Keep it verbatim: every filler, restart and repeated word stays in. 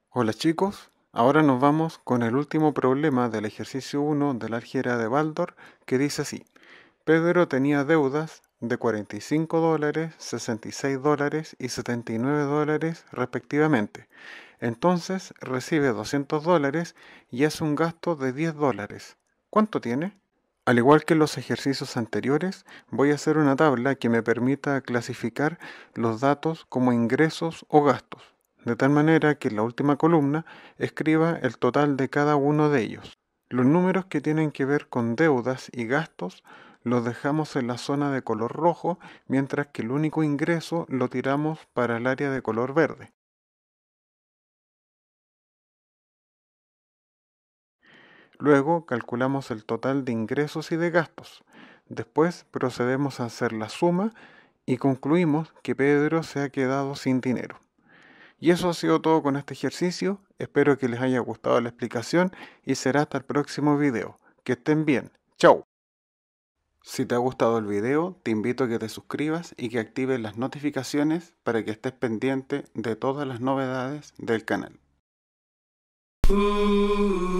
Hola chicos, ahora nos vamos con el último problema del ejercicio uno del álgebra de Baldor que dice así. Pedro tenía deudas de cuarenta y cinco dólares, sesenta y seis dólares y setenta y nueve dólares respectivamente. Entonces recibe doscientos dólares y hace un gasto de diez dólares. ¿Cuánto tiene? Al igual que en los ejercicios anteriores, voy a hacer una tabla que me permita clasificar los datos como ingresos o gastos, de tal manera que en la última columna escriba el total de cada uno de ellos. Los números que tienen que ver con deudas y gastos los dejamos en la zona de color rojo, mientras que el único ingreso lo tiramos para el área de color verde. Luego calculamos el total de ingresos y de gastos. Después procedemos a hacer la suma y concluimos que Pedro se ha quedado sin dinero. Y eso ha sido todo con este ejercicio. Espero que les haya gustado la explicación y será hasta el próximo video. Que estén bien. Chao. Si te ha gustado el video, te invito a que te suscribas y que actives las notificaciones para que estés pendiente de todas las novedades del canal.